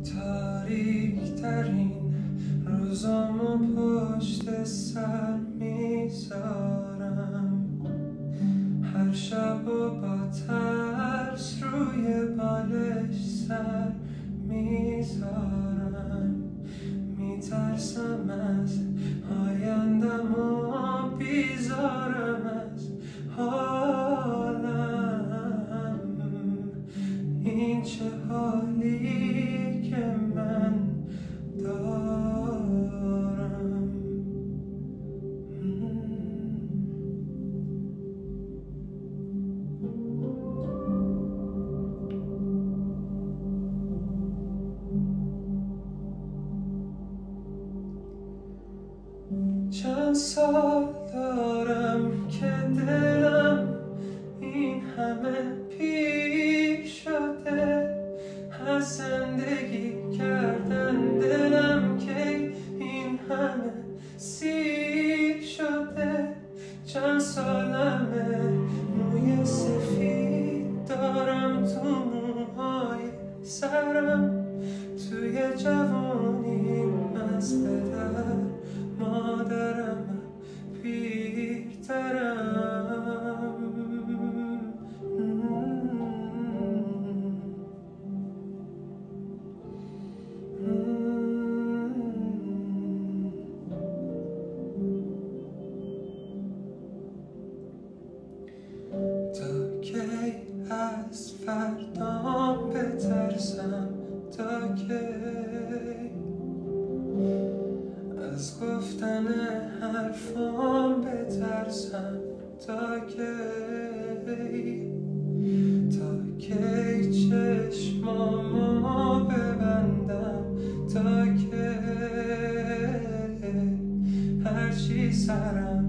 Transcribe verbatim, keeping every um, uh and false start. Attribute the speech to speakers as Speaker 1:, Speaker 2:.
Speaker 1: تاریک ترین روزامو پشت سر میذارم، هر شب و با ترس روی بالش سر میذارم. میترسم از آیندم و بیزارم از حالم. این چه حالی که من دارم. چند سال دارم که دلم این همه پیر شده، از زندگی کردن دلم که این همه سیر شده. چند سالمه موی سفید دارم تو موهای سرم، توی جوانیم از پدر مادرم پیرترم. تا کی از فردام بترسم؟ تا کی از گفتن حرفام بترسم؟ تا کی تا کی چشمامو ببندم؟ تا کی هرچی سرم